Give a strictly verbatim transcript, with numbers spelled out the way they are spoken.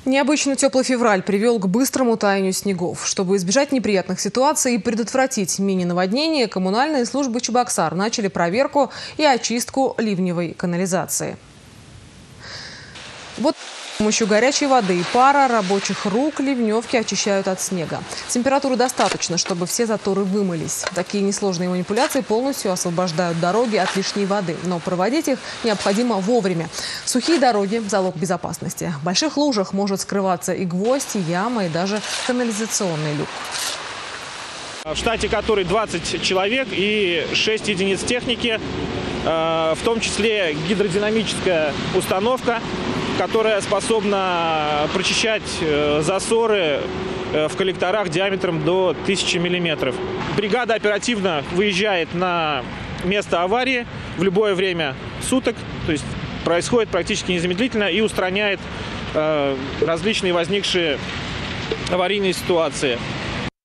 Необычно теплый февраль привел к быстрому таянию снегов. Чтобы избежать неприятных ситуаций и предотвратить мини-наводнение, коммунальные службы Чебоксар начали проверку и очистку ливневой канализации. Вот с помощью горячей воды и пара рабочих рук ливневки очищают от снега. Температуры достаточно, чтобы все заторы вымылись. Такие несложные манипуляции полностью освобождают дороги от лишней воды. Но проводить их необходимо вовремя. Сухие дороги – залог безопасности. В больших лужах может скрываться и гвоздь, и яма, и даже канализационный люк. В штате которой двадцать человек и шесть единиц техники, в том числе гидродинамическая установка, которая способна прочищать засоры в коллекторах диаметром до тысячи миллиметров. Бригада оперативно выезжает на место аварии в любое время суток, то есть происходит практически незамедлительно, и устраняет различные возникшие аварийные ситуации.